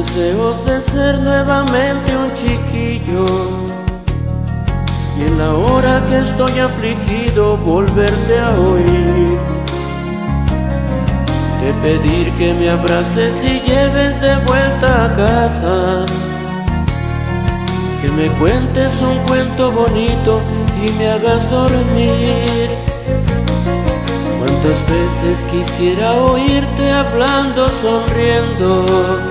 deseos de ser nuevamente un chiquillo, y en la hora que estoy afligido volverte a oír, de pedir que me abraces y lleves de vuelta a casa, que me cuentes un cuento bonito y me hagas dormir. Cuántas veces quisiera oírte hablando, sonriendo.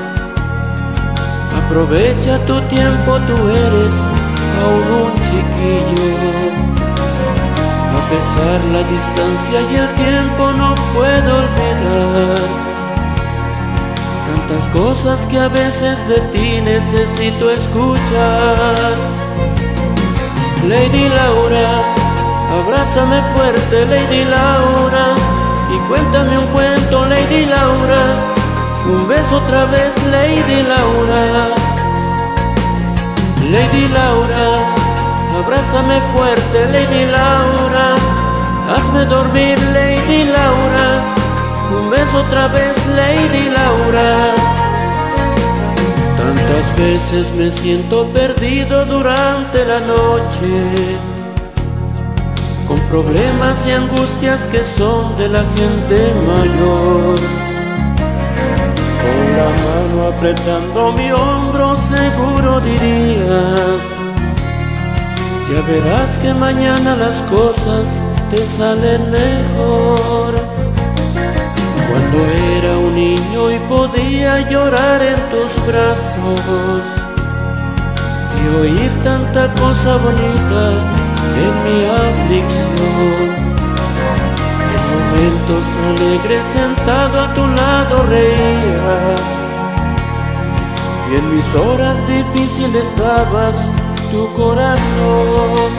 Aprovecha tu tiempo, tú eres aún un chiquillo. A pesar la distancia y el tiempo no puedo olvidar tantas cosas que a veces de ti necesito escuchar. Lady Laura, abrázame fuerte, Lady Laura, y cuéntame un cuento, Lady Laura. Un beso otra vez, Lady Laura. Lady Laura, abrázame fuerte, Lady Laura. Hazme dormir, Lady Laura. Un beso otra vez, Lady Laura. Tantas veces me siento perdido durante la noche, con problemas y angustias que son de la gente mayor. Con la mano apretando mi hombro seguro dirías: ya verás que mañana las cosas te salen mejor. Cuando era un niño y podía llorar en tus brazos y oír tanta cosa bonita en mi aflicción, en momentos alegres sentado a tu lado reía, y en mis horas difíciles dabas tu corazón.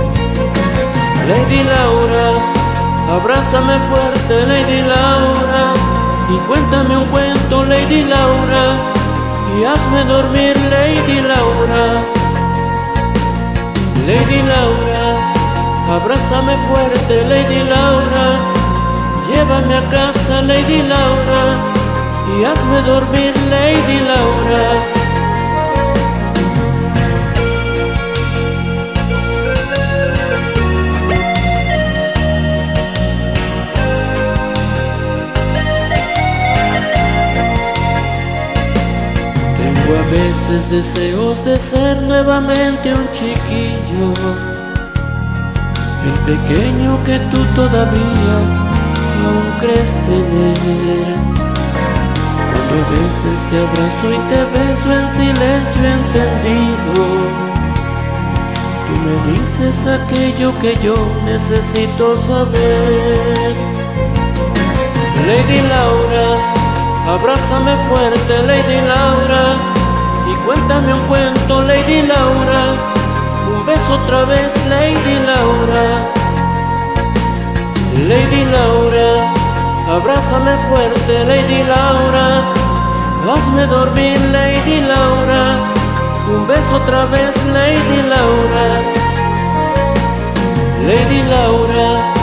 Lady Laura, abrázame fuerte, Lady Laura, y cuéntame un cuento, Lady Laura, y hazme dormir, Lady Laura. Lady Laura, abrázame fuerte, Lady Laura, llévame a casa, Lady Laura, y hazme dormir, Lady Laura. Tengo a veces deseos de ser nuevamente un chiquillo, el pequeño que tú todavía aún crees tener. Cuando a veces te abrazo y te beso en silencio entendido, tú me dices aquello que yo necesito saber. Lady Laura, abrázame fuerte, Lady Laura, y cuéntame un cuento, Lady Laura. Un beso otra vez, Lady Laura. Lady Laura, abrázame fuerte, Lady Laura. Hazme dormir, Lady Laura. Un beso otra vez, Lady Laura. Lady Laura,